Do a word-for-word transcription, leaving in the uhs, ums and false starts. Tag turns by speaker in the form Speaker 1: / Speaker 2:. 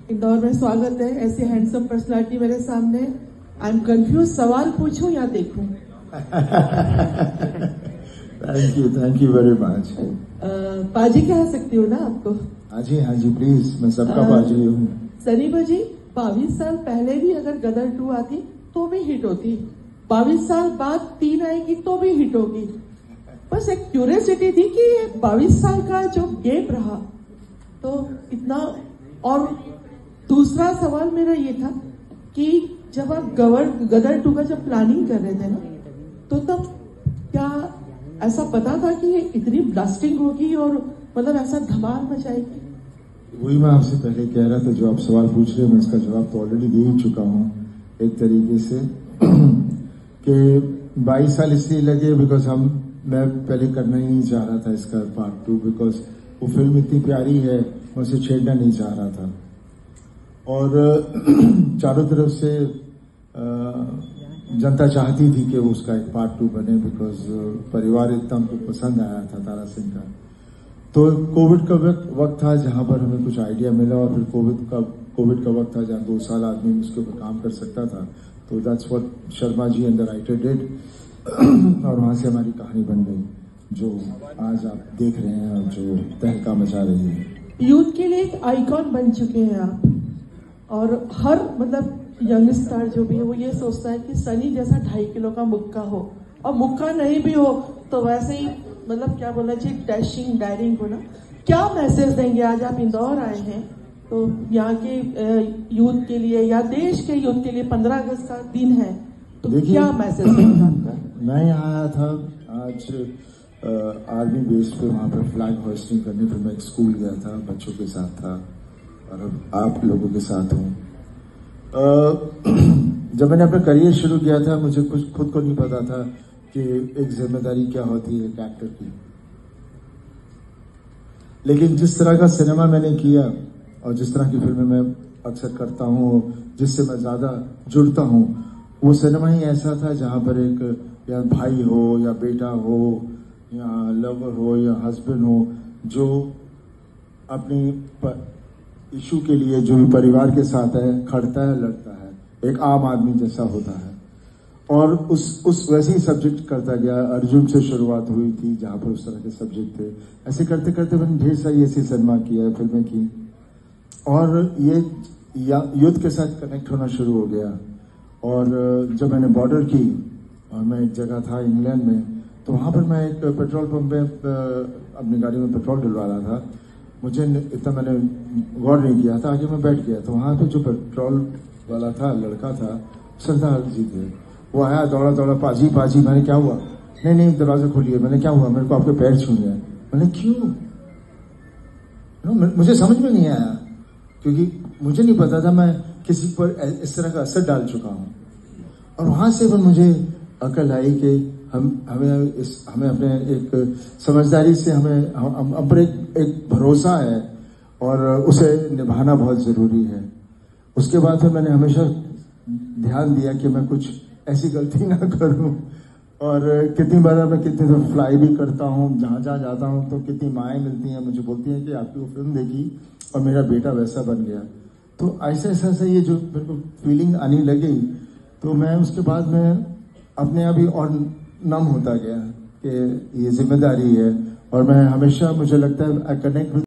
Speaker 1: इंदौर में स्वागत है। ऐसी हैंडसम पर्सनालिटी मेरे सामने। आई एम कंफ्यूज, सवाल पूछूं या देखूं?
Speaker 2: Thank you thank you very much.
Speaker 1: पाजी कह सकती हूँ ना आपको?
Speaker 2: हाँ जी हाँ जी प्लीज, मैं सबका पाजी हूँ।
Speaker 1: सनी भाजी, बाईस साल पहले भी अगर गदर टू आती तो भी हिट होती, बाईस साल बाद तीन आएगी तो भी हिट होगी। बस एक क्यूरियोसिटी थी कि ये बाईस साल का जो गैप रहा तो इतना। और दूसरा सवाल मेरा ये था कि जब आप गवर गदर टू का जब प्लानिंग कर रहे थे ना, तो तब क्या ऐसा पता था कि ये इतनी ब्लास्टिंग होगी और मतलब ऐसा धमाल मचाएगी?
Speaker 2: वही मैं आपसे पहले कह रहा था, जो आप सवाल पूछ रहे हैं मैं इसका जवाब तो ऑलरेडी दे ही चुका हूँ एक तरीके से। कि बाईस साल इसलिए लगे बिकॉज हम मैं पहले करना ही नहीं चाह रहा था इसका पार्ट टू, बिकॉज वो फिल्म इतनी प्यारी है, मैं उसे छेड़ना नहीं चाह रहा था। और चारों तरफ से जनता चाहती थी कि उसका एक पार्ट टू बने, बिकॉज परिवार इतना हमको पसंद आया था तारा सिंह का। तो कोविड का वक्त था जहां पर हमें कुछ आइडिया मिला, और फिर कोविड का कोविड का वक्त था जहां दो साल आदमी उसके ऊपर काम कर सकता था। तो that's what Sharma ji and the writer did, और वहां से हमारी कहानी बन गई जो आज आप देख रहे हैं और जो तहलका मचा रही है।
Speaker 1: यूथ के लिए एक आइकॉन बन चुके हैं आप, और हर मतलब यंग स्टार जो भी है वो ये सोचता है कि सनी जैसा ढाई किलो का मुक्का हो, और मुक्का नहीं भी हो तो वैसे ही मतलब क्या बोलना चाहिए, डैशिंग डायरिंग हो ना। क्या मैसेज देंगे? आज आप इंदौर आए हैं तो यहाँ के यूथ के लिए या देश के यूथ के लिए पंद्रह अगस्त का दिन है, तो क्या मैसेज देंगे आपका?
Speaker 2: मैं यहाँ आया था आज आर्मी बेस पे, वहां पर फ्लैग होस्टिंग करने। फिर मैं एक स्कूल गया था, बच्चों के साथ था, और अब आप लोगों के साथ हूँ। जब मैंने अपना करियर शुरू किया था मुझे कुछ खुद को नहीं पता था कि एक जिम्मेदारी क्या होती है एक एक्टर की। लेकिन जिस तरह का सिनेमा मैंने किया और जिस तरह की फिल्में मैं अक्सर करता हूँ, जिससे मैं ज्यादा जुड़ता हूँ, वो सिनेमा ही ऐसा था जहां पर एक या भाई हो या बेटा हो या लवर हो या हस्बैंड हो, जो अपनी इशू के लिए जो भी परिवार के साथ है खड़ता है, लड़ता है, एक आम आदमी जैसा होता है। और उस उस वैसे ही सब्जेक्ट करता गया। अर्जुन से शुरुआत हुई थी जहां पर उस तरह के सब्जेक्ट थे। ऐसे करते करते मैंने ढेर सारी ऐसी सिनेमा किया, फिल्में की, और ये यूथ के साथ कनेक्ट होना शुरू हो गया। और जब मैंने बॉर्डर की, और मैं एक जगह था इंग्लैंड में, तो वहां पर मैं एक पेट्रोल पंप पे अपनी गाड़ी में पेट्रोल डलवा रहा था। मुझे इतना मैंने गौर नहीं किया था, आगे मैं बैठ गया तो वहां पे जो पेट्रोल वाला था लड़का था, सरदार जी थे। वो आया दौड़ा दौड़ा, पाजी पाजी। मैंने क्या हुआ? नहीं नहीं दरवाजा खोलिए। मैंने क्या हुआ? मेरे को आपके पैर छूने हैं। मैंने क्यों? मुझे समझ में नहीं आया, क्योंकि मुझे नहीं पता था मैं किसी पर इस तरह का असर डाल चुका हूं। और वहां से फिर मुझे अकल आई कि हम हमें इस हमें अपने एक समझदारी से हमें हम अब एक, एक भरोसा है और उसे निभाना बहुत जरूरी है। उसके बाद फिर मैंने हमेशा ध्यान दिया कि मैं कुछ ऐसी गलती ना करूं। और कितनी बार मैं कितनी तो फ्लाई भी करता हूं, जहां जहां जाता हूं तो कितनी माएँ मिलती हैं, मुझे बोलती हैं कि आपकी वो फिल्म देखी और मेरा बेटा वैसा बन गया। तो ऐसा ऐसा ऐसा ये जो मेरे को फीलिंग आने लगी, तो मैं उसके बाद में अपने आप ही और नम होता गया कि ये जिम्मेदारी है। और मैं हमेशा, मुझे लगता है, आई कनेक्ट